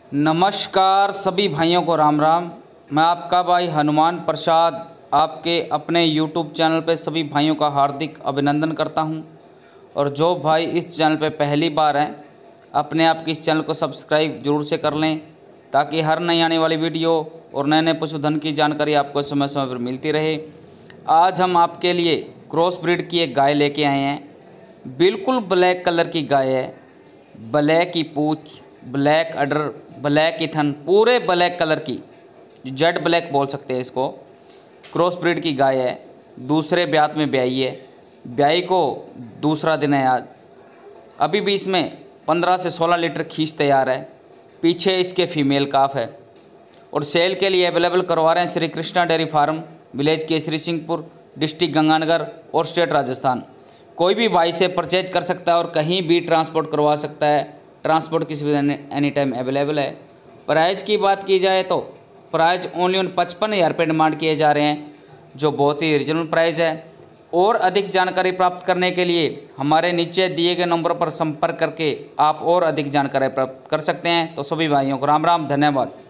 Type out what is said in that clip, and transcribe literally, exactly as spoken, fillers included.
नमस्कार सभी भाइयों को राम राम। मैं आपका भाई हनुमान प्रसाद आपके अपने यूट्यूब चैनल पे सभी भाइयों का हार्दिक अभिनंदन करता हूं। और जो भाई इस चैनल पे पहली बार हैं अपने आप के इस चैनल को सब्सक्राइब जरूर से कर लें, ताकि हर नई आने वाली वीडियो और नए नए पशुधन की जानकारी आपको समय समय पर मिलती रहे। आज हम आपके लिए क्रॉस ब्रीड की एक गाय लेके आए हैं। बिल्कुल ब्लैक कलर की गाय है, ब्लैक की पूँछ, ब्लैक अडर, ब्लैक की थन, पूरे ब्लैक कलर की, जेड ब्लैक बोल सकते हैं इसको। क्रॉस ब्रीड की गाय है, दूसरे ब्यात में ब्याई है। ब्याई को दूसरा दिन है आज। अभी भी इसमें पंद्रह से सोलह लीटर खींच तैयार है। पीछे इसके फीमेल काफ है और सेल के लिए अवेलेबल करवा रहे हैं Shri Krishna dairy farm, village Kesari Singhpur, district Ganganagar और स्टेट राजस्थान। कोई भी भाई से परचेज कर सकता है और कहीं भी ट्रांसपोर्ट करवा सकता है। ट्रांसपोर्ट की सुविधा एनी टाइम अवेलेबल है। प्राइस की बात की जाए तो प्राइस ओनली ऑन पचपन हज़ार रुपये डिमांड किए जा रहे हैं, जो बहुत ही रिजनेबल प्राइस है। और अधिक जानकारी प्राप्त करने के लिए हमारे नीचे दिए गए नंबर पर संपर्क करके आप और अधिक जानकारी प्राप्त कर सकते हैं। तो सभी भाइयों को राम राम, धन्यवाद।